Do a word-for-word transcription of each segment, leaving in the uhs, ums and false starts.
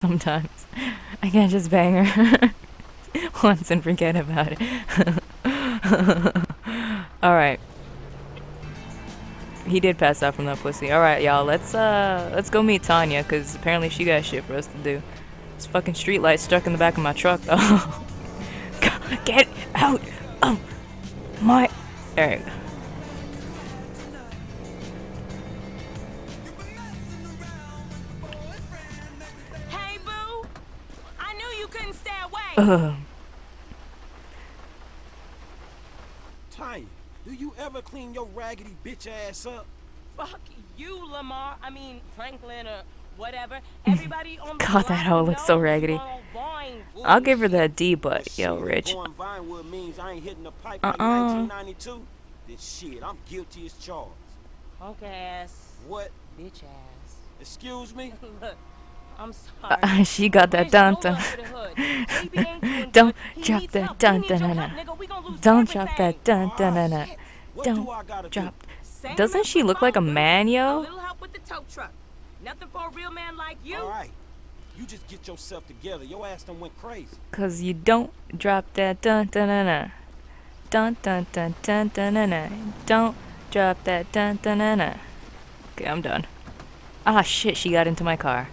sometimes. I can't just bang her once and forget about it. Alright. He did pass out from that pussy. Alright, y'all, let's uh let's go meet Tanya, cause apparently she got shit for us to do. This fucking street light stuck in the back of my truck though. Get out of my Alright. Hey boo! I knew you couldn't stay away. Ugh. Tanya, do you ever clean your raggedy bitch ass up? Fuck you, Lamar. I mean Franklin or whatever. Everybody on the God, that hoe looks so raggedy. I'll give her that D, but yo, Rich. Going Vinewood means I ain't hitting the pipe Uh-uh. like nineteen ninety-two. Then shit, I'm guilty as charged. Punk ass. What? Bitch ass. Excuse me? Look, I'm sorry. Uh, she got that dun dun. Don't drop that dun dun dun dun. Don't drop that dun dun dun dun. What do Don't I gotta drop. Same Doesn't as she with look like a Bob, man, A yo? little help with the tow truck. Nothing for a real man like you. All right. You just get yourself together. Your ass done went crazy. Cause you don't drop that dun dun dun dun. Dun dun dun dun dun dun dun. Don't drop that dun dun dun dun. Okay, I'm done. Ah shit, she got into my car.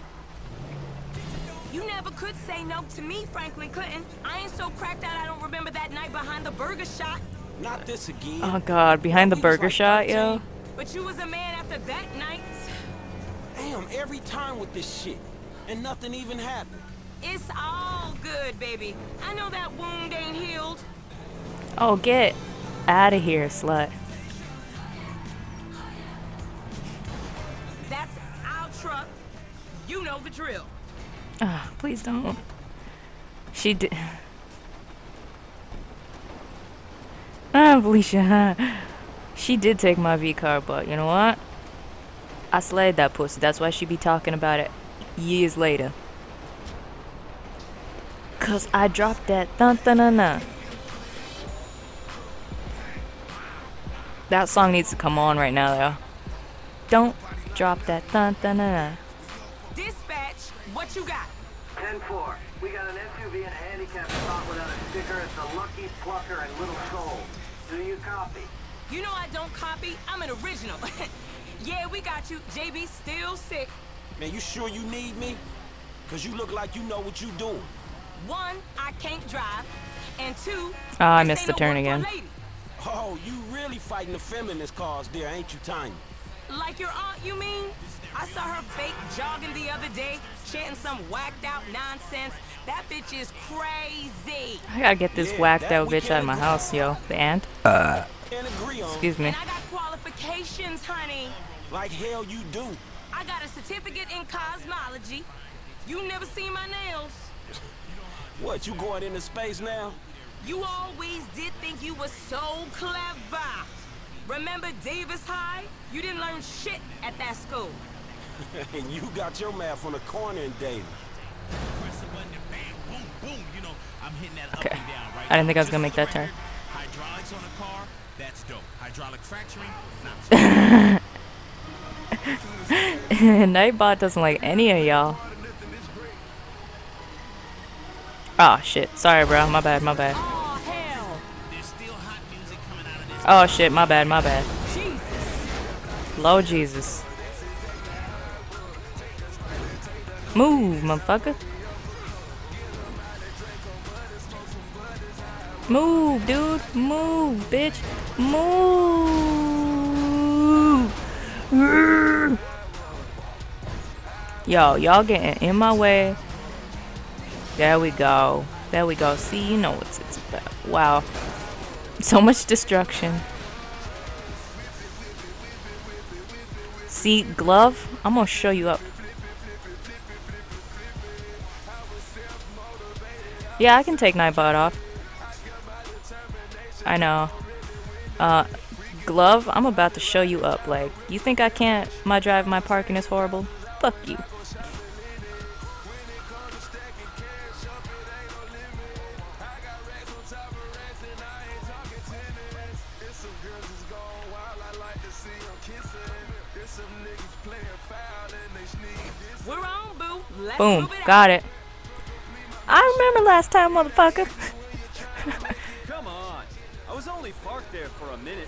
You never could say no to me, Franklin couldn't. I ain't so cracked out I don't remember that night behind the burger shot. Not this again. Oh god, behind the We was burger like shot, yo. thirteen. But you was a man after that night. Damn, every time with this shit. And nothing even happened. It's all good, baby. I know that wound ain't healed. Oh, get out of here, slut. That's our truck. You know the drill. Ah, please don't. She did. Ah, Felicia. She did take my V car, but you know what? I slayed that pussy. That's why she be talking about it years later. Cause I dropped that dun dun dun dun. That song needs to come on right now, though. Don't drop that dun dun dun dun. Dispatch, what you got? ten four. We got an S U V in a handicapped spot without a sticker. It's the Lucky Plucker and Little Soul. Do you copy? You know I don't copy. I'm an original. Yeah, we got you. J B still sick. Man, you sure you need me? Cause you look like you know what you doing. One, I can't drive. And two, Oh, I this missed ain't the no turn work for a again. lady. Oh, you really fighting the feminist cause there, ain't you, Tanya? Like your aunt, you mean? I saw her fake jogging the other day, chanting some whacked out nonsense. That bitch is crazy. I gotta get this Yeah, whacked that out we bitch can out of my agree house, yo. The ant. Can't agree on. Excuse me. And I got qualifications, honey. Like hell you do. I got a certificate in cosmology. You never seen my nails. What, you going into space now? You always did think you were so clever. Remember Davis High? You didn't learn shit at that school. And you got your math on the corner in Davis. Press a button and bam, boom, boom. You know, I'm hitting that up Okay. and down, right? I didn't think I was Just gonna make for the that turn. record, hydraulics on a car, that's dope. Hydraulic fracturing, not so Nightbot doesn't like any of y'all. Oh shit. Sorry, bro. My bad. My bad. Oh, hell. There's still hot music coming out of this. Oh shit. My bad. My bad. Jesus. Lord Jesus. Move, motherfucker. Move, dude. Move, bitch. Move. Yo, y'all getting in my way. There we go. There we go. See, you know what it's about. Wow. So much destruction. See, glove? I'm gonna show you up. Yeah, I can take Nightbot off. I know. Uh, glove? I'm about to show you up. Like, you think I can't? My drive, my parking is horrible? Fuck you. We're on, boo. Let's Boom. move it Got out. it. I remember last time, motherfucker. Come on. I was only parked there for a minute.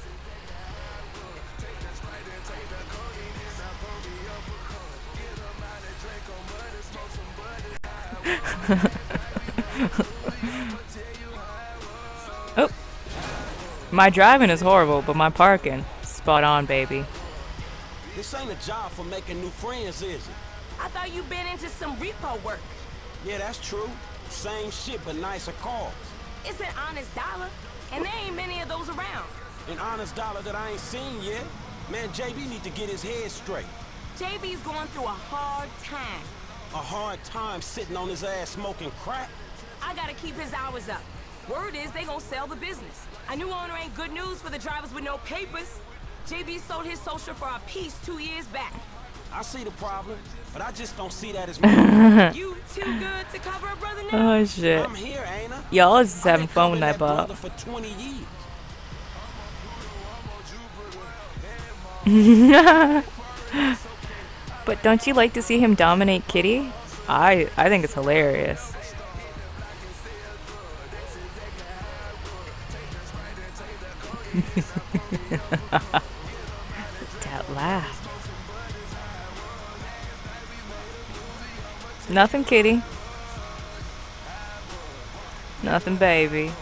Oh. My driving is horrible, but my parking, spot on, baby. This ain't a job for making new friends, is it? I thought you been into some repo work. Yeah, that's true. Same shit, but nicer cars. It's an honest dollar, and there ain't many of those around. An honest dollar that I ain't seen yet. Man, J B need to get his head straight. J B's going through a hard time. A hard time sitting on his ass smoking crack. I gotta keep his hours up. Word is they gonna sell the business. A new owner ain't good news for the drivers with no papers. J B sold his social for a piece two years back. I see the problem, but I just don't see that as much. You too good to cover a brother now? Oh shit. I'm here, ain't I? Y'all is just I've having been fun with covering that brother ball. for twenty years. But don't you like to see him dominate Kitty? I I think it's hilarious. That laugh. Nothing, Kitty. Nothing, baby.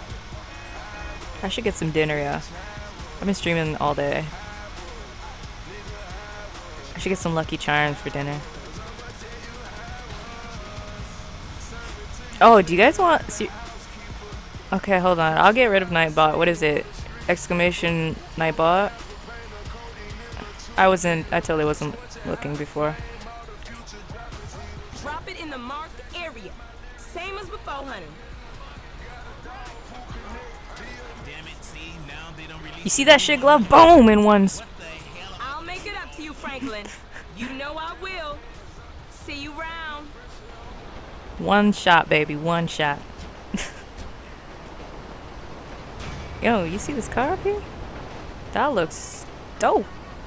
I should get some dinner, yeah. I've been streaming all day. I should get some Lucky Charms for dinner. Oh, do you guys want... See okay, hold on. I'll get rid of Nightbot. What is it? Exclamation Nightbot? I wasn't... I totally wasn't looking before. Drop it in the marked area. Same as before, honey. Damn it, see, now they don't release You see that shit, Glove? Boom! In one... s- I'll make it up to you, Franklin. You know I will. See you round. One shot, baby. One shot. Yo, you see this car up here? That looks dope.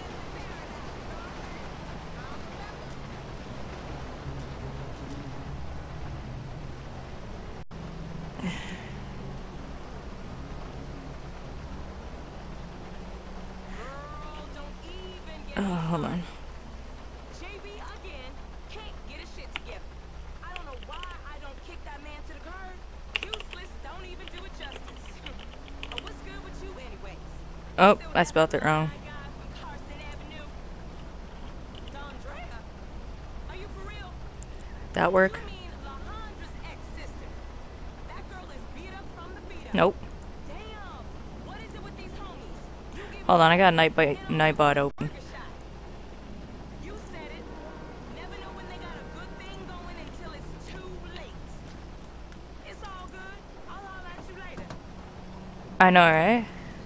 Girl, don't even get Oh, me hold on. J B again can't get his shit together. I don't know why I don't kick that man to the curb. Useless, don't even do it justice. Oh, what's good with you anyways? Oh, Still I that spelled it wrong. fly guy from Carson Avenue? Dondrea? Are you for real? That work? You mean LaHondra's ex-sister? That girl is beat up from the beat up. Nope. Damn. What is it with these homies? You give Hold on, I got me Nightbot, Nightbot open. burger shot. You said it. Never know when they got a good thing going until it's too late. It's all good. I'll holler at you later. I know, right?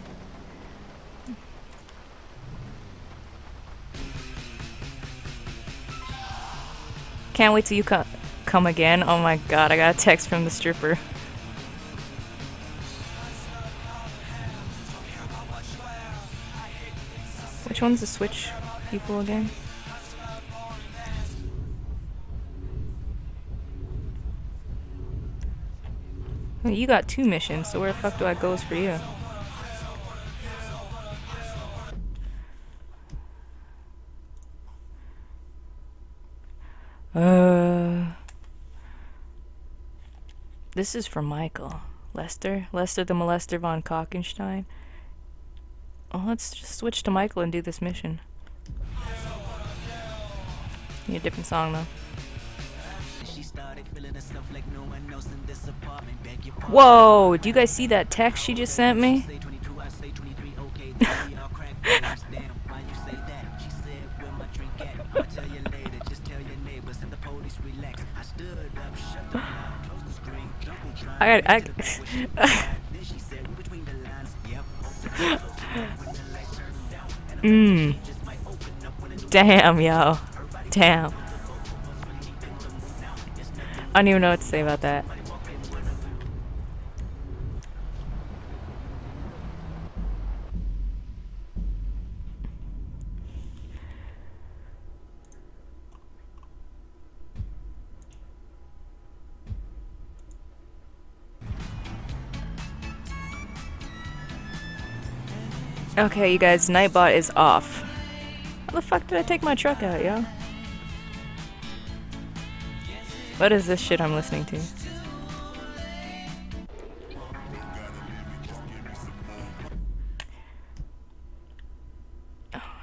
Can't wait till you come come again. Oh my god, I got a text from the stripper. Which one's the Switch people again? Well, you got two missions, so where the fuck do I goes for you? Uh, this is for Michael. Lester? Lester the Molester von Kockenstein? Oh, let's just switch to Michael and do this mission. Need a different song though. Whoa! Do you guys see that text she just sent me? I got I. Mmm. Damn, yo. Damn. I don't even know what to say about that. Okay, you guys, Nightbot is off. How the fuck did I take my truck out, yo? What is this shit I'm listening to? Oh,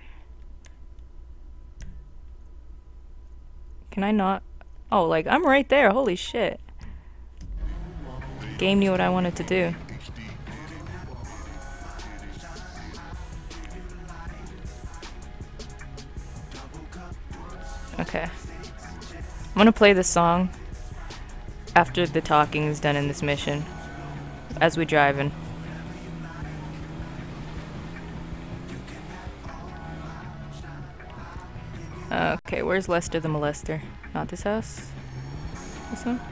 can I not? Oh, like, I'm right there. Holy shit. Game knew what I wanted to do. Okay. I'm gonna play the song after the talking is done in this mission, as we driving. Okay, where's Lester the Molester? Not this house? This one?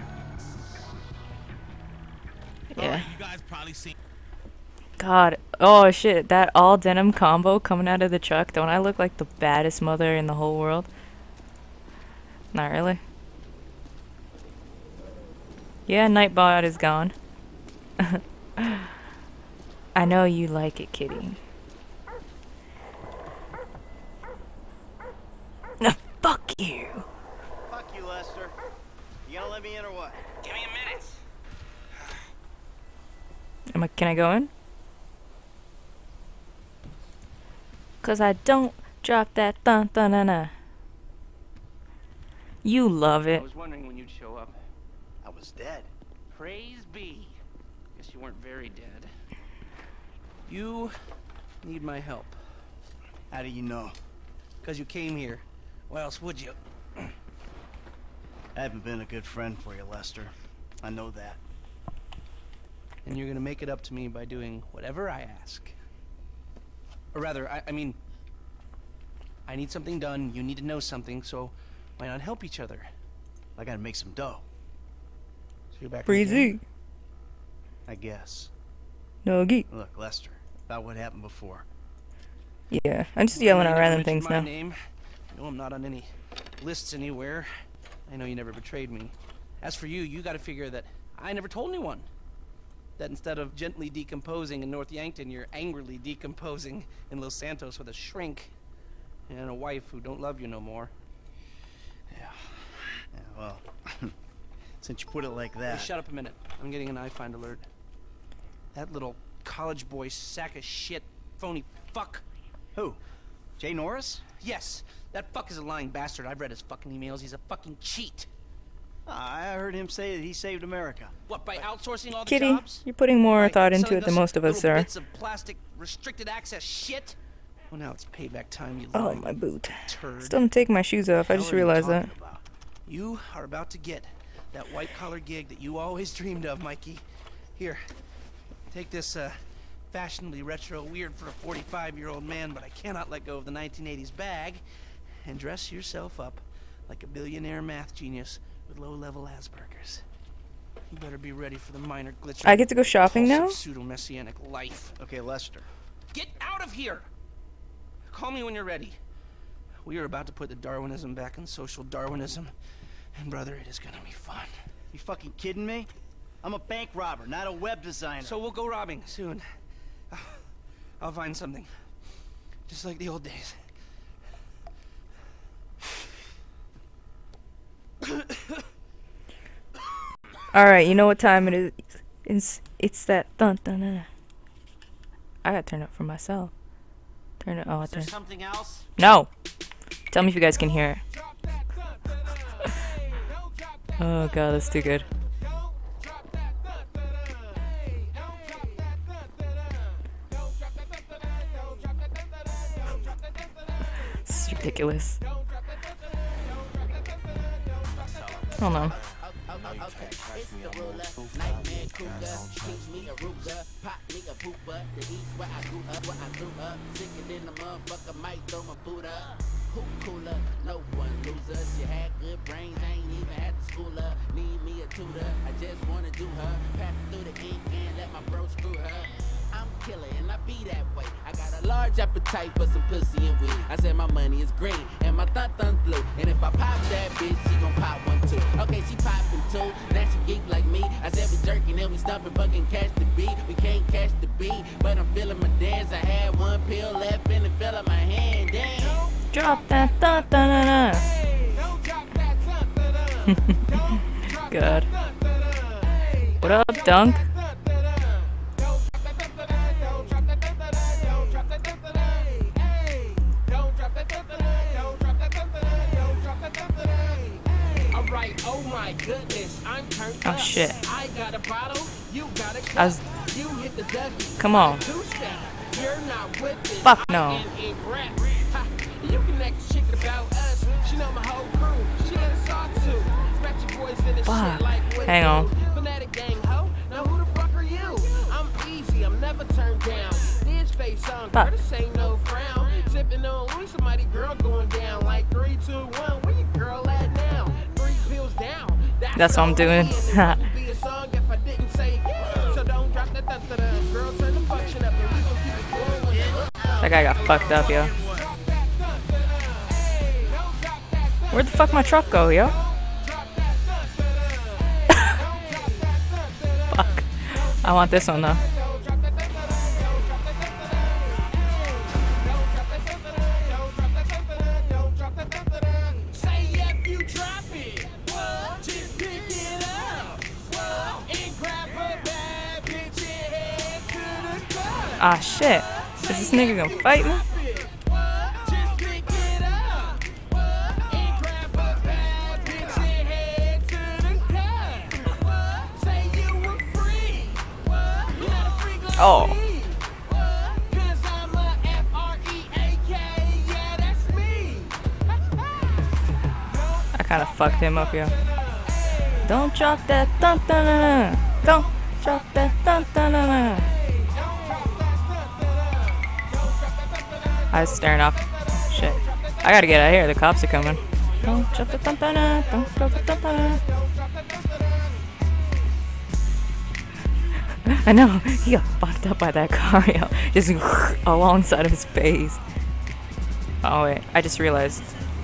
Yeah. You guys probably seen. God. Oh shit, that all denim combo coming out of the truck. Don't I look like the baddest mother in the whole world? Not really. Yeah, Nightbot is gone. I know you like it, kitty. No, fuck you. Fuck you, Lester. You gonna let me in or what? Give me a minute. Am I, can I go in? Cause I don't drop that thun thun na na. You love I it. was wondering when you'd show up. I was dead. Praise be. Guess you weren't very dead. You need my help. How do you know? Because you came here. Why else would you? I haven't been a good friend for you, Lester. I know that. And you're gonna make it up to me by doing whatever I ask. Or rather, I, I mean, I need something done, you need to know something, so why not help each other? I gotta make some dough. So you're back in the Breezy. game? I guess. Nuggy. Look, Lester, about what happened before. Yeah, I'm just yelling You at never random mentioned things my now. name. You know I'm not on any lists anywhere. I know you never betrayed me. As for you, you gotta figure that I never told anyone. That instead of gently decomposing in North Yankton, you're angrily decomposing in Los Santos with a shrink and a wife who don't love you no more. Yeah. Yeah, well, since you put it like Hey, that. shut up a minute. I'm getting an iFind alert. That little college boy sack of shit, phony fuck. Who? Jay Norris? Yes, that fuck is a lying bastard. I've read his fucking emails. He's a fucking cheat. Ah, I heard him say that he saved America. What, by outsourcing all the Kitty, jobs? you're putting more By thought into selling it than most of us little are. bits of plastic restricted access shit? Well, now it's payback time, you Oh, lying my boot. turd. Still don't take my shoes off. I Hell just are you realized that. talking about? You are about to get that white-collar gig that you always dreamed of, Mikey. Here, take this uh, fashionably retro, weird for a forty-five-year-old man, but I cannot let go of the nineteen eighties bag, and dress yourself up like a billionaire math genius with low-level Asperger's. You better be ready for the minor glitch. I get to go shopping now? Pseudo-messianic life. Okay, Lester. Get out of here! Call me when you're ready. We are about to put the Darwinism back in social Darwinism. And brother, it is gonna be fun. You fucking kidding me? I'm a bank robber, not a web designer. So we'll go robbing soon. I'll find something. Just like the old days. Alright, you know what time it is? It's, it's that dun dun dun. I gotta turn it up for myself. Turn it. Oh, I Is there turn. something else? No! Tell me if you guys can hear it. Oh god, that's too good. This is ridiculous. Hold on. Who cooler? No one loser. She had good brains, ain't even had to school her. Need me a tutor, I just wanna do her. Pass through the ink and let my bro screw her. I'm killer and I be that way. I got a large appetite for some pussy and weed. I said my money is green and my thun thun's blue. And if I pop that bitch, she gon' pop one too. Okay, she poppin' too. Now she geek like me. I said we jerking and we stumpin', but can catch the beat. We can't catch the beat, but I'm feeling my dance. I had drop that dun dun dun dun. God. What up, Dunk? Alright, oh my goodness, I'm turned Oh up. shit. I got a bottle, you got a cup. I was... You hit the Dougie. Come on. Two-step. You're not with it. Fuck no. I am a rap. Ha, you can ask shit about us. She know my whole crew. She got a saw too. Smash your boys in the Fuck. shit like what Hang you on. do. Fanatic gang ho. Now who the fuck are you? I'm easy. I'm never turned down. This face on. Fuck. Girl, this ain't no frown. Sipping on Louis, somebody girl going down like three, two, one. Where your girl at now? Three pills down. That's what I'm doing. Be a song if I didn't say yeah. So don't drop that dun, dun, dun. Girl, turn the function up and we gon' keep it going with it. That guy got fucked up, yo. Where'd the fuck my truck go, yo? Fuck. I want this one though. Say if you drop it, just pick it up and grab a bad bitch and head to the club. Ah shit. Is this nigga gonna fight me? Just pick it up and grab a bad bitch and head to the club. Say you were free, not a freak like Oh. me. 'Cause I'm a F R E A K, yeah, that's me. I kinda fucked him up, yo. Don't drop that dun dun dun dun. Don't drop that dun dun dun dun. I was staring off. Shit. I gotta get out of here. The cops are coming. Don't drop the dun dun dun. Don't drop the dun dun dun. I know. He got fucked up by that car, yo. Just alongside of his face. Oh, wait. I just realized.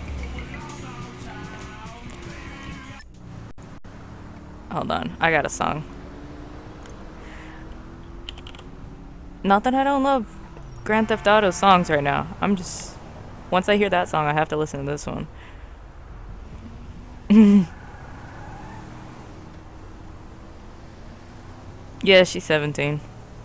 Hold on. I got a song. Not that I don't love Grand Theft Auto songs right now. I'm just... Once I hear that song, I have to listen to this one. Yeah, she's seventeen.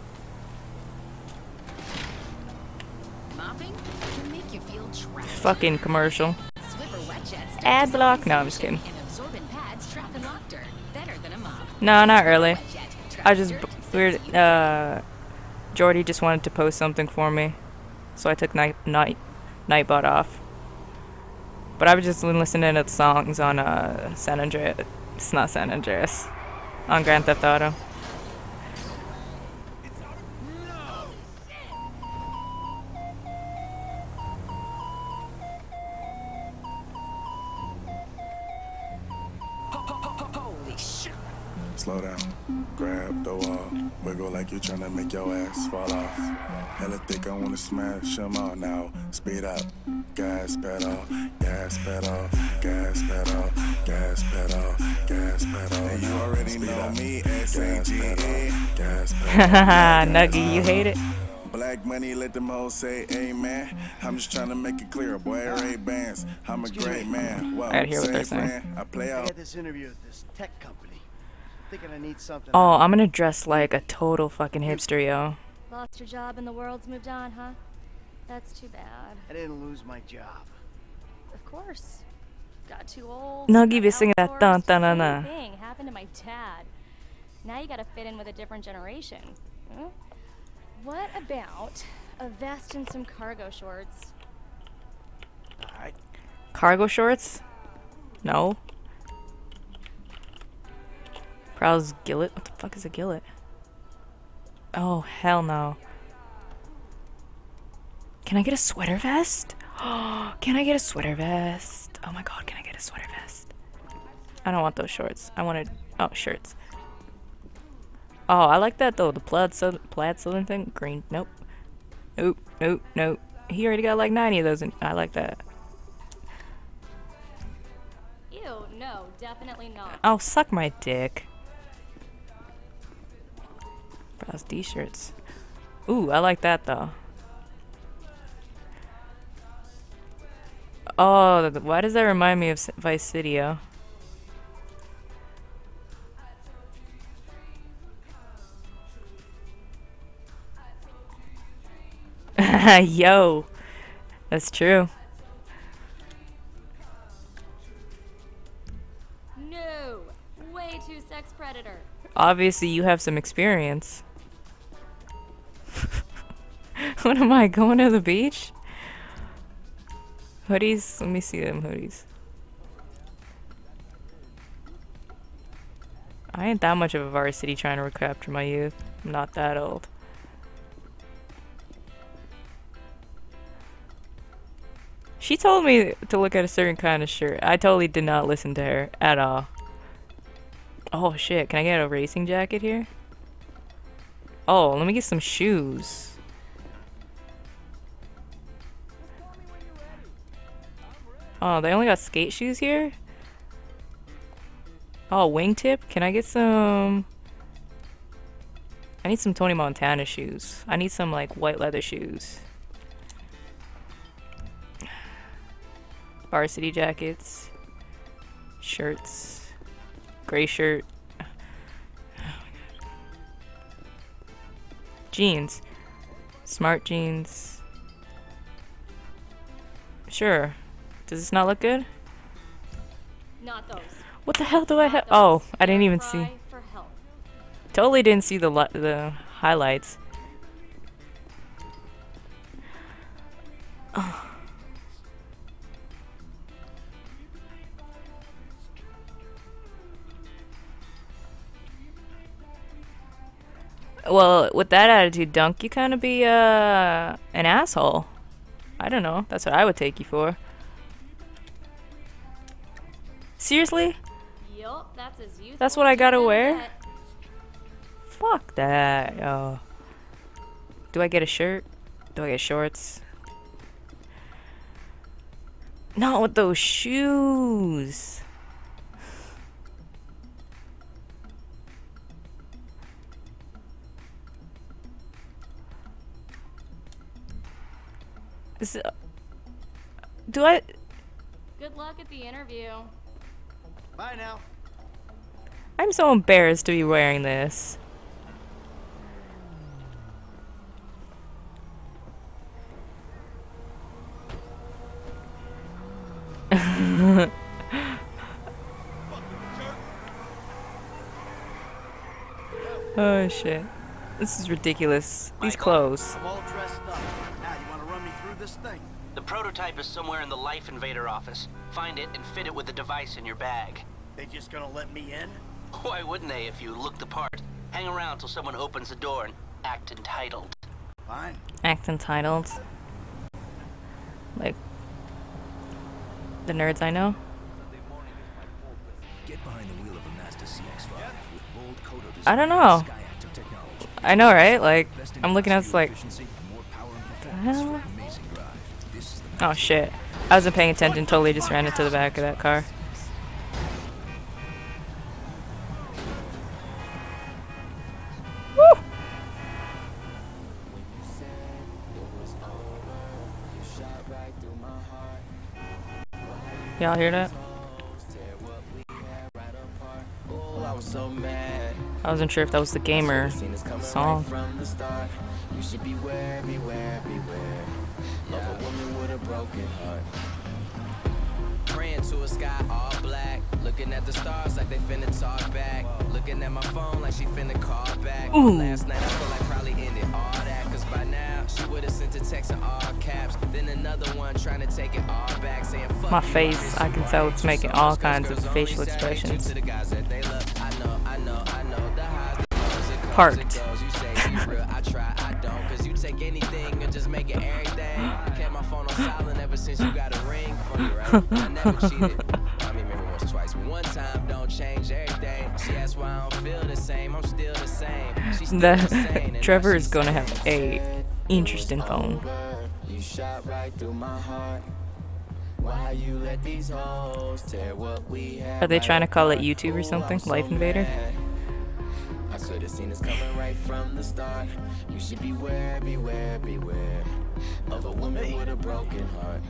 Mopping can make you feel trapped. Fucking commercial. Swiffer wet jets Ad block? No, I'm just kidding. and absorbent pads trap and lock dirt better than a mop. No, not really. Wet jet traps I just... dirt Weird... Uh... Jordy just wanted to post something for me. So I took night... Night... Nightbot off. But I was just listening to the songs on, uh... San Andreas. It's not San Andreas. On Grand Theft Auto. Holy shit. Slow down, grab the wall, wiggle like you tryna make your ass fall off. Hella thick, I wanna smash them all now. Speed up, gas pedal, gas pedal, gas pedal, gas pedal, gas pedal. And you already know me, S A G E, gas pedal. Haha, Nuggy, you hate it? Black money, let them hoes say amen. I'm just trying to make it clear, boy, Ray Bands. I'm a great man. Well, I gotta hear what they're say, saying. friend, I play I out. had this interview at this tech company. Thinking I need something. Oh, I'm gonna dress like a total fucking hipster, yo. Lost your job and the world's moved on, huh? That's too bad. I didn't lose my job. Of course. Got too old. Nuggy got be singing that dun outsourced. dun dun Same dun. thing happened to my dad. Now you gotta fit in with a different generation. Hmm? What about a vest and some cargo shorts? Alright. Cargo shorts? No. Prowl's gillet? What the fuck is a gillet? Oh, hell no. Can I get a sweater vest? Oh, can I get a sweater vest? Oh my god, can I get a sweater vest? I don't want those shorts. I wanted... Oh, shirts. Oh, I like that though. The plaid, so plaid southern thing. Green. Nope. Nope. Nope. Nope. He already got like ninety of those and I like that. Ew, no, definitely not. Oh, suck my dick. Browse t-shirts. Ooh, I like that though. Oh, th- why does that remind me of S- Vice City? Oh? Yo, that's true. No, way too sex predator. Obviously, you have some experience. What am I, going to the beach? Hoodies? Let me see them hoodies. I ain't that much of a varsity trying to recapture my youth. I'm not that old. She told me to look at a certain kind of shirt. I totally did not listen to her at all. Oh shit, can I get a racing jacket here? Oh, let me get some shoes. Oh, they only got skate shoes here? Oh, wingtip? Can I get some... I need some Tony Montana shoes. I need some, like, white leather shoes. Varsity jackets. Shirts. Gray shirt. Oh my God. Jeans. Smart jeans. Sure. Does this not look good? Not those. What the hell do I have? Oh, I didn't even see. For help. Totally didn't see the li the highlights. Oh. Well, with that attitude, Dunk, you kind of be uh an asshole. I don't know. That's what I would take you for. Seriously? Yup, that's as youthful That's what I as gotta you're gonna wear? get. Fuck that. Oh. Do I get a shirt? Do I get shorts? Not with those shoes. Is it, do I? Good luck at the interview. Bye now. I'm so embarrassed to be wearing this. Oh shit. This is ridiculous. These clothes. I'm all dressed up. Now you want to run me through this thing? The prototype is somewhere in the Life Invader office. Find it and fit it with the device in your bag. They just gonna let me in? Why wouldn't they if you look the part? Hang around till someone opens the door and act entitled. Fine. Act entitled. Like the nerds I know. Get behind the wheel of a Mazda C X five with bold Kodo I don't know. I know, right? Like, I'm looking at this like, what the hell? Oh shit. I wasn't paying attention, totally just ran into the back of that car. Woo! Y'all hear that? I wasn't sure if that was the gamer song. You should beware, beware, beware of a woman with a broken heart. Praying to a sky all black, looking at the stars like they finna talk back, looking at my phone like she finna call back. Ooh. Last night I feel like probably ended all that, cause by now she would've sent a text in all caps, then another one trying to take it all back, saying fuck My you, face, I can tell it's making all kinds of facial to expressions. the guys that they love. I know, I know, I know the highs, the lows, it comes, Parked. it goes. You say be real, I try, I don't, cause you take anything and just make it everything. I kept my phone on silent ever since you got a ring. Funny, right? I never cheated. I mean, maybe once, twice, but one time don't change everything. She asked why I don't feel the same. I'm still the same. She's still the same. The Trevor is gonna have a interesting phone. You shot right through my heart. Why you let these hoes tear what we have? Are they trying to call it YouTube or something? Life Invader? I could have seen this coming right from the start. You should beware, beware, beware of a woman with a broken heart.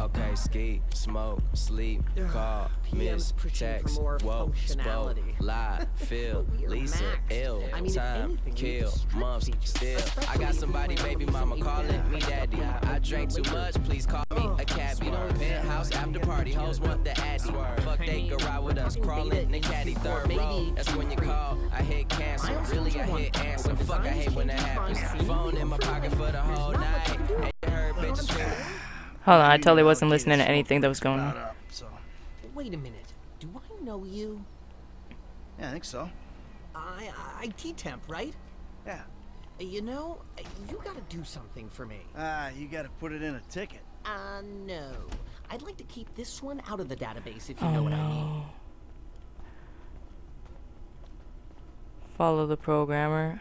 Okay, ski, smoke, sleep, call, miss, text, whoa, spoke, lie, feel, Lisa, ill, time, kill, months, still. I got somebody, baby mama, calling me daddy. I drank too much, please call me a cabbie. Penthouse after party, hoes want the addy. Fuck, they go ride with us, crawling in the caddy, third row. That's when you call, I hit cancel. Really, I hit answer. Fuck, I hate when that happens. Phone in my pocket for the whole night. And you heard bitches scream. Hold on, I totally wasn't listening to anything that was going on. Wait a minute. Do I know you? Yeah, I think so. I I T temp, right? Yeah. You know, you gotta do something for me. Ah, you gotta put it in a ticket. Uh, no. I'd like to keep this one out of the database if you Oh know what no. I mean. Follow the programmer.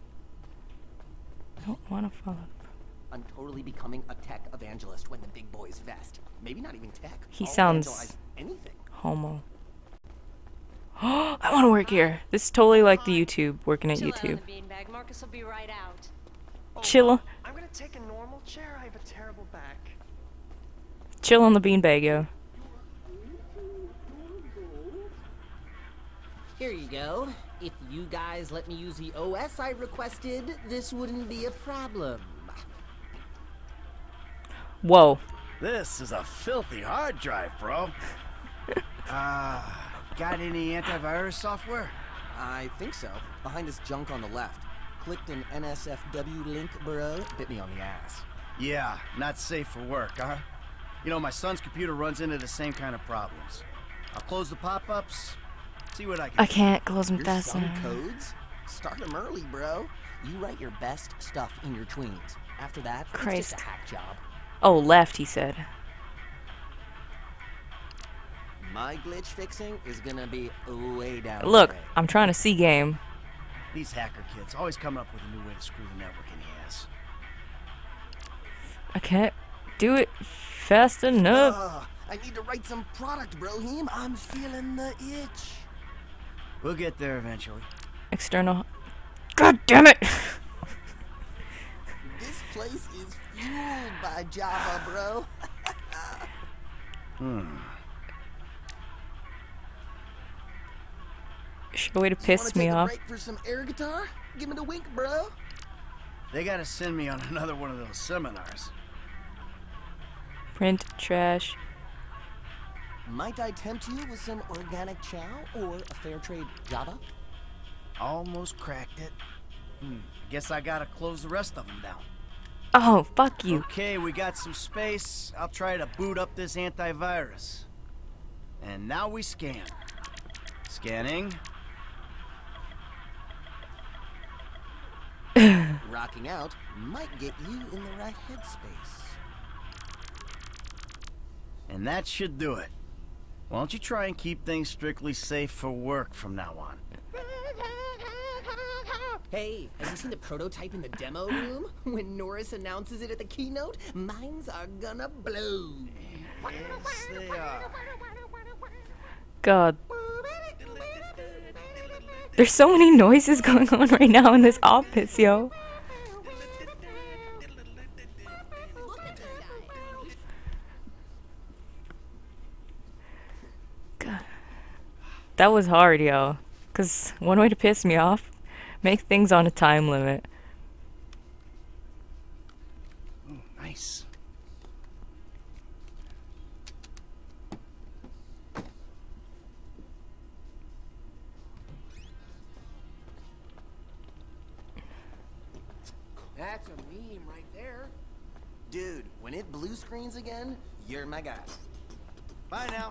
I don't want to follow. I'm totally becoming a tech evangelist when the big boys vest. Maybe not even tech. He I'll sounds evangelize anything. homo. I want to work here. This is totally like the YouTube, working at Chill YouTube. out on the beanbag. Marcus will be right out. Chill, I'm gonna take a normal chair. I have a terrible back. chill on the beanbag, yo. Here you go. If you guys let me use the O S I requested, this wouldn't be a problem. Whoa. This is a filthy hard drive, bro. Ah, uh, got any antivirus software? I think so. Behind this junk on the left. Clicked an N S F W link, bro. Bit me on the ass. Yeah, not safe for work, huh? You know, my son's computer runs into the same kind of problems. I'll close the pop-ups, see what I can I do. can't close them Your fast son enough. codes? Start them early, bro. You write your best stuff in your tweens. After that, Christ. it's just a hack job. Oh, left, he said. My glitch fixing is gonna be way down. Look, the way. I'm trying to see game. These hacker kids always coming up with a new way to screw the networking ass. I can't do it fast enough. Uh, I need to write some product, Brohim. I'm feeling the itch. We'll get there eventually. External. God damn it! This place is fueled by Java, bro. Hmm. Is there a way to piss me take off? A break for some air guitar? Give me the wink, bro. They gotta send me on another one of those seminars. Print trash. Might I tempt you with some organic chow or a fair trade Java? Almost cracked it. Hmm. Guess I gotta close the rest of them down. Oh, fuck you. Okay, we got some space. I'll try to boot up this antivirus. And now we scan. Scanning. Rocking out might get you in the right headspace. And that should do it. Why don't you try and keep things strictly safe for work from now on? Hey, have you seen the prototype in the demo room? When Norris announces it at the keynote, minds are gonna blow. Yes, they are. God. There's so many noises going on right now in this office, yo. God. That was hard, yo. Cause one way to piss me off, make things on a time limit. Ooh, nice. That's a meme right there. Dude, when it blue screens again, you're my guy. Bye now.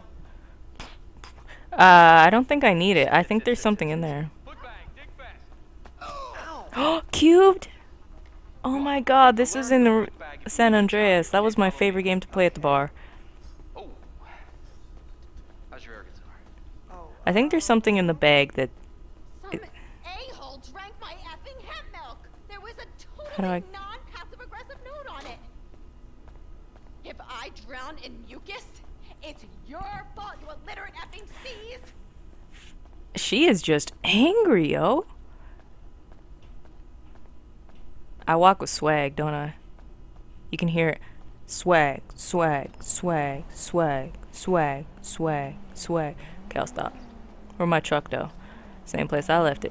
Uh, I don't think I need it. I think there's something in there. Oh, cubed! Oh my god, this was in the San Andreas. That was my favorite game to play at the bar. How's your air guitar? I think there's something in the bag that... Some a-hole drank my effing hemp milk. There was a How do I... totally non-passive-aggressive note on it. If I drown in mucus, it's your fault, you illiterate effing C's. She is just angry, yo. I walk with swag, don't I? You can hear it. Swag, swag, swag, swag, swag, swag, swag. Okay, I'll stop. Where my truck though? Same place I left it.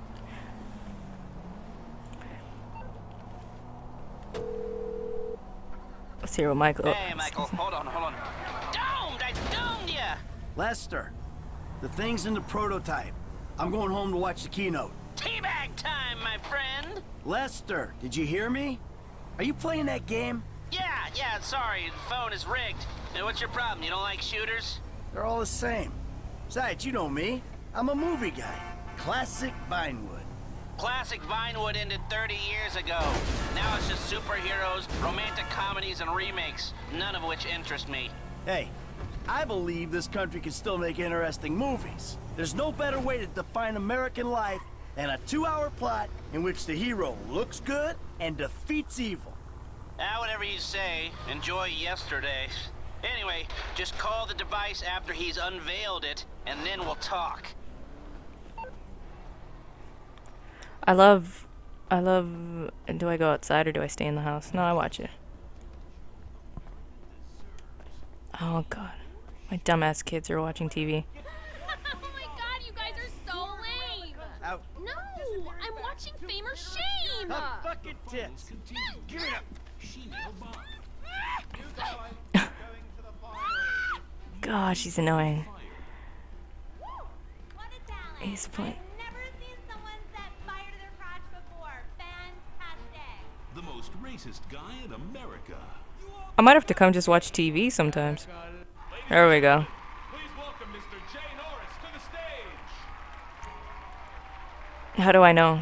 Let's hear what Michael. Hey, Michael, hold on, hold on. Domed! I domed ya! Lester, the thing's in the prototype. I'm going home to watch the keynote. Teabag time, my friend! Lester, did you hear me? Are you playing that game? Yeah, yeah, sorry, the phone is rigged. Hey, what's your problem? You don't like shooters? They're all the same. Besides, you know me. I'm a movie guy. Classic Vinewood. Classic Vinewood ended thirty years ago. Now it's just superheroes, romantic comedies, and remakes, none of which interest me. Hey, I believe this country can still make interesting movies. There's no better way to define American life than a two-hour plot in which the hero looks good and defeats evil. Ah, whatever you say. Enjoy yesterday. Anyway, just call the device after he's unveiled it, and then we'll talk. I love, I love, do I go outside or do I stay in the house? No, I watch it. Oh god, my dumbass kids are watching T V. Oh my god, you guys are so lame! Out. No, I'm watching Fame or Shame! A fucking tits. Give it up. God, she's annoying. He's playing. The most racist guy in America. I might have to come just watch T V sometimes. There we go. Please welcome Mister Jay Norris to the stage. How do I know?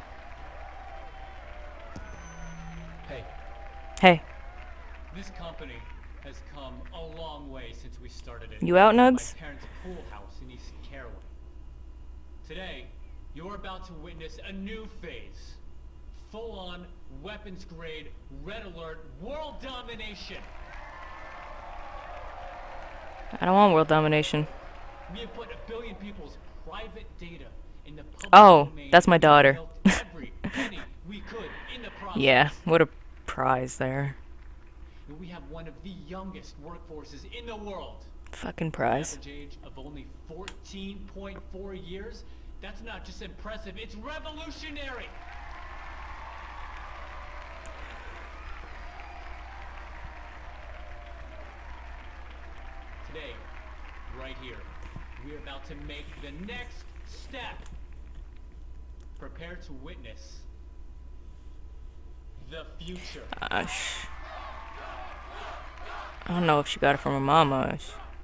Hey. Hey. This company has come a long way since we started it. You out, Nugs? My parents' pool house in East Carolina. Today, you're about to witness a new phase. Full-on, weapons-grade, red alert, world domination. I don't want world domination. We have put a billion people's private data in the public Oh, domain. that's my daughter. Every penny we could in the process. Yeah, what a prize there. We have one of the youngest workforces in the world. Fucking prize. Average age of only fourteen point four years. That's not just impressive, it's revolutionary. Today, right here, we're about to make the next step. Prepare to witness the future. Gosh. I don't know if she got it from her mama.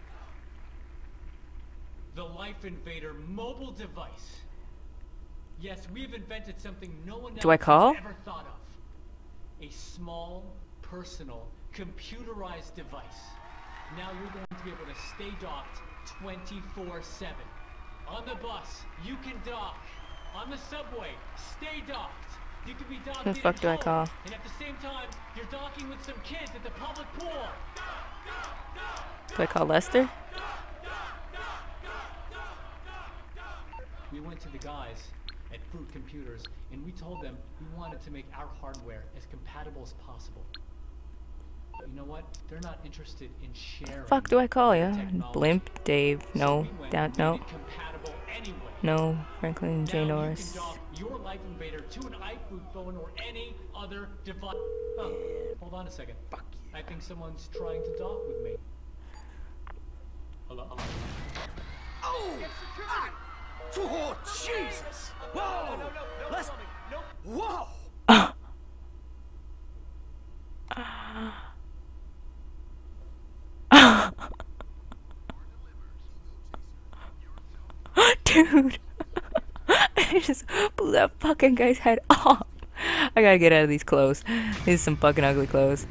The Life Invader mobile device. Yes, we've invented something no one else Do I call? has ever thought of. A small, personal, computerized device. Now you're going to be able to stay docked twenty-four seven. On the bus, you can dock. On the subway, stay docked. You can be docked Who the fuck do I call? and at the same time, you're docking with some kids at the public pool. Do I call Lester? We went to the guys at Fruit Computers and we told them we wanted to make our hardware as compatible as possible. But you know what? They're not interested in sharing. Fuck do I call the ya? technology. Blimp, Dave, no, So we went down, and no, made it compatible anyway. no, Franklin J. Now Norris. you can dock your Life Invader to an iFruit phone or any other device. Oh, hold on a second. Fuck yeah. I think someone's trying to dock with me. Hello, hello. Oh! Ah! Oh, Jesus! Whoa! No, no, no, no, Let's... Nope. Whoa! Dude, I just blew that fucking guy's head off. I gotta get out of these clothes. These are some fucking ugly clothes.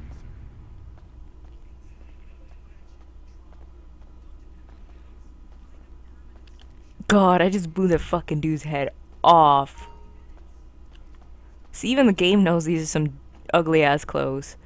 God, I just blew that fucking dude's head off. See, even the game knows these are some ugly ass clothes.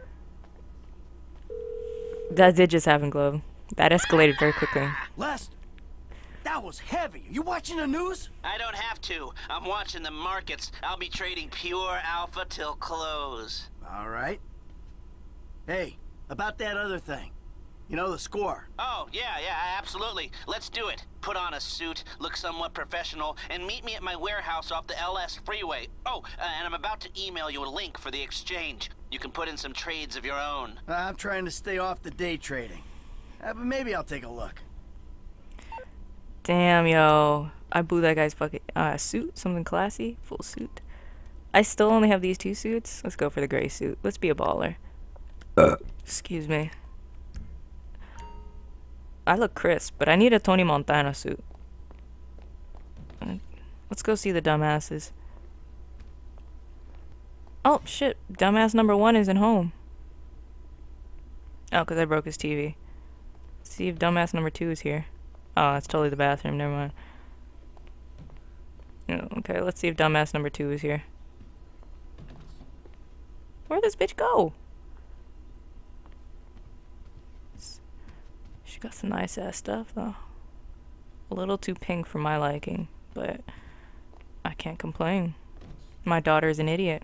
That did just happen, Glove. That escalated very quickly. Lester, that was heavy. You watching the news? I don't have to. I'm watching the markets. I'll be trading pure alpha till close. All right. Hey, about that other thing. You know, the score. Oh, yeah, yeah, absolutely. Let's do it. Put on a suit, look somewhat professional, and meet me at my warehouse off the L S freeway. Oh, uh, and I'm about to email you a link for the exchange. You can put in some trades of your own. Uh, I'm trying to stay off the day trading. Uh, but maybe I'll take a look. Damn, yo. I blew that guy's fucking uh, suit. Something classy. Full suit. I still only have these two suits. Let's go for the gray suit. Let's be a baller. Uh. Excuse me. I look crisp, but I need a Tony Montana suit. Let's go see the dumbasses. Oh, shit. Dumbass number one isn't home. Oh, because I broke his T V. Let's see if dumbass number two is here. Oh, that's totally the bathroom. Never mind. Oh, okay, let's see if dumbass number two is here. Where'd this bitch go? She got some nice ass stuff though. A little too pink for my liking, but I can't complain. My daughter's an idiot.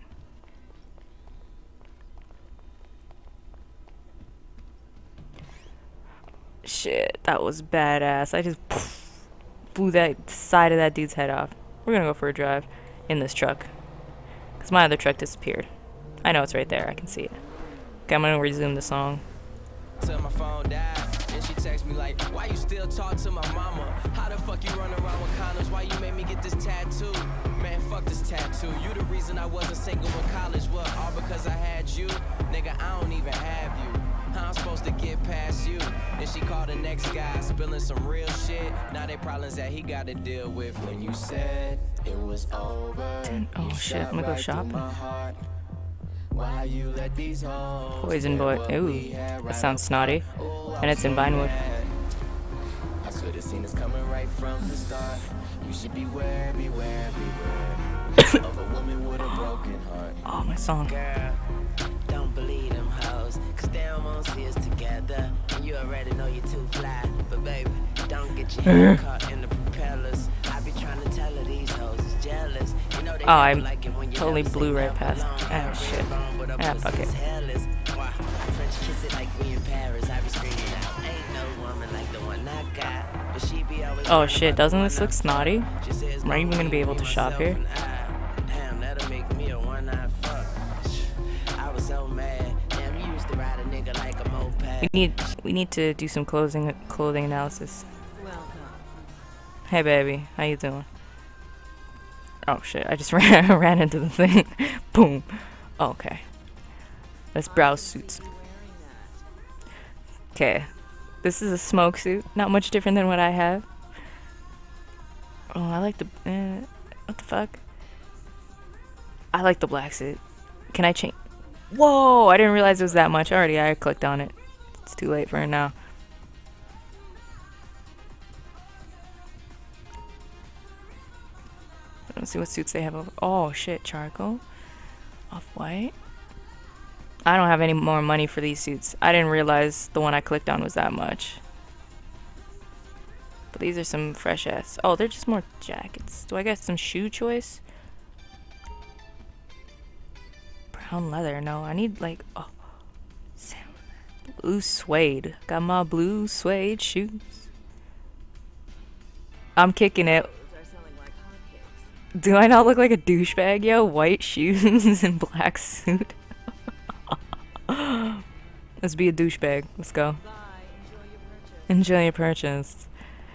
Shit, that was badass. I just blew that side of that dude's head off. We're gonna go for a drive in this truck. Because my other truck disappeared. I know it's right there, I can see it. Okay, I'm gonna resume the song. Till my phone died, and she text me like, why you still talk to my mama? How the fuck you run around with condoms? Why you made me get this tattoo? Man, fuck this tattoo. You the reason I wasn't single in college. What, all because I had you? Nigga, I don't even have you. How I'm supposed to get past you? Then she called the next guy, spilling some real shit. Now they problems that he got to deal with. When you said it was over, oh shit, I'm gonna go shopping. Why you let these hoes Poison Boy. Ooh, that sounds snotty. And it's in Vinewood. I should have seen this coming right from the start. You should beware, beware, beware of a woman with a broken heart. Oh, my song. Girl, don't believe them hoes, cause they don't want to see us together. And you already know you're too fly. But baby, don't get your head caught in the propellers. I be trying to tell her these hoes is jealous. You know they oh, I like it when you totally blew right past. Ah, shit. Ah, fuck it. French kiss it like we in Paris. I be screaming out, ain't no woman like the one I got. But she be always oh shit, doesn't this look snotty? Am I even gonna be able to shop here? Damn, that'll make me a one-eyed fuck. I was so mad. Damn, you used to ride a nigga like a moped. We need we need to do some clothing clothing analysis. Welcome. Hey baby, how you doing? Oh shit, I just ran ran into the thing. Boom. Oh, okay. Let's browse suits. Okay. This is a smoke suit. Not much different than what I have. Oh, I like the... Uh, what the fuck? I like the black suit. Can I change? Whoa! I didn't realize it was that much already. I clicked on it. It's too late for it now. Let's see what suits they have over. Oh, shit. Charcoal. Off-white. I don't have any more money for these suits. I didn't realize the one I clicked on was that much. But these are some fresh ass. Oh, they're just more jackets. Do I get some shoe choice? Brown leather. No, I need like oh, blue suede. Got my blue suede shoes. I'm kicking it. Do I not look like a douchebag, yo? White shoes and black suit. Let's be a douchebag. Let's go. Enjoy your purchase.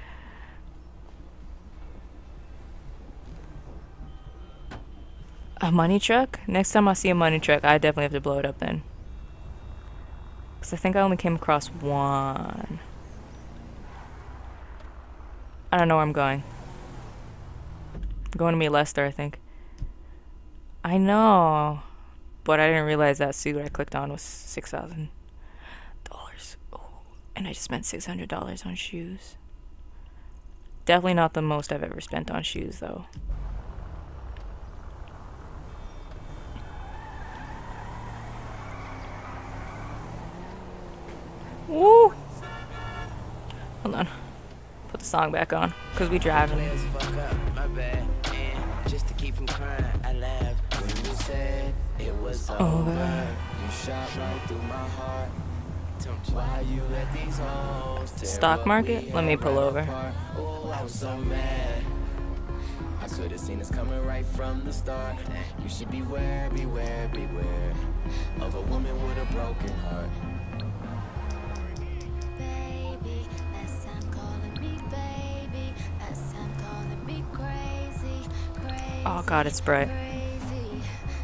A money truck? Next time I see a money truck, I definitely have to blow it up then. Because I think I only came across one. I don't know where I'm going. I'm going to meet Lester, I think. I know. But I didn't realize that suit I clicked on was six thousand dollars. Oh, and I just spent six hundred dollars on shoes. Definitely not the most I've ever spent on shoes, though. Woo! Hold on. Put the song back on, because we driving. just to keep from crying. I laughed when you said it was over. Over. You shot right through my heart. Why you let these hoes tear Stock what market? we Let me had pull right over. apart. Oh, I was so mad. I could have seen this coming right from the start. You should beware, beware, beware of a woman with a broken heart. Baby, last time calling me baby, last time calling me crazy, crazy. Oh god, it's bright. Crazy.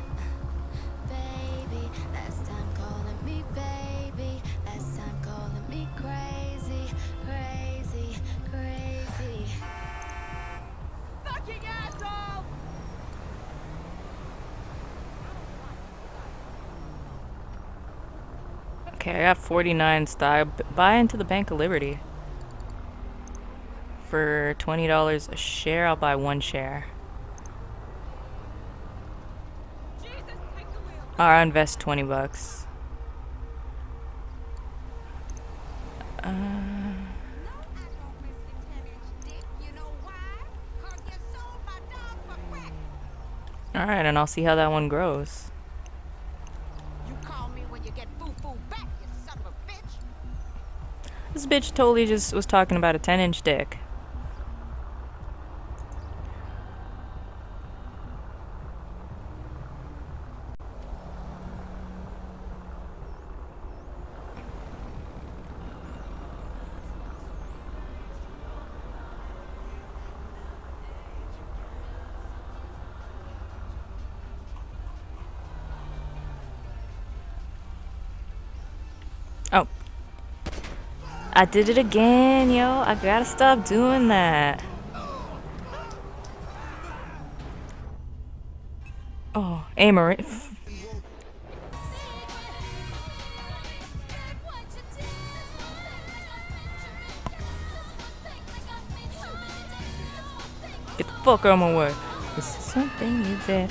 Baby, last time calling me baby, last time calling me crazy, crazy, crazy. Fucking asshole! Okay, I got forty-nine stock. Buy into the Bank of Liberty. For twenty dollars a share, I'll buy one share. Alright, I'll invest twenty bucks. Uh, Alright, and I'll see how that one grows. This bitch totally just was talking about a ten inch dick. Oh. I did it again, yo. I gotta stop doing that. Oh, Amory. Get the fuck out of my way. This is something you did.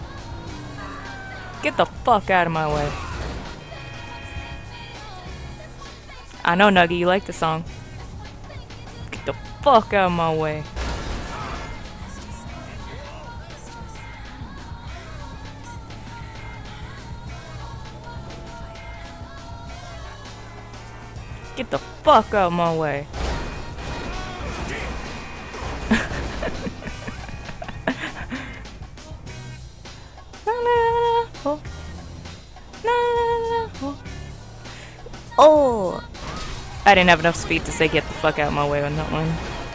Get the fuck out of my way. I know, Nugget, you like the song. Get the fuck out of my way. Get the fuck out of my way. Oh! I didn't have enough speed to say get the fuck out of my way on that one.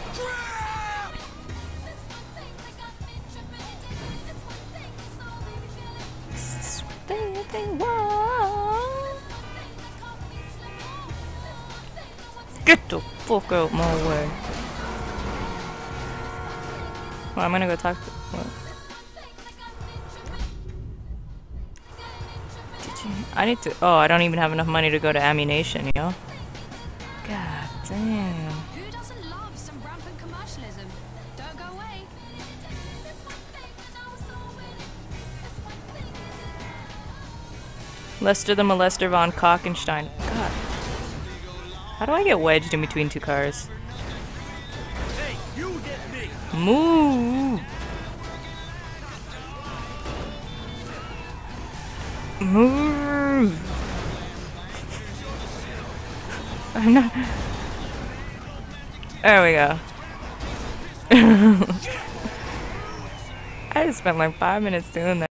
Get the fuck out of my way. Well, I'm gonna go talk to... What? I need to... Oh, I don't even have enough money to go to ammunition, yo. God damn. Who doesn't love some rampant commercialism? Don't go away. Lester the Molester von Kockenstein. God. How do I get wedged in between two cars? Hey, you hit me. Move! Move! I'm not... There we go. I just spent like five minutes doing that.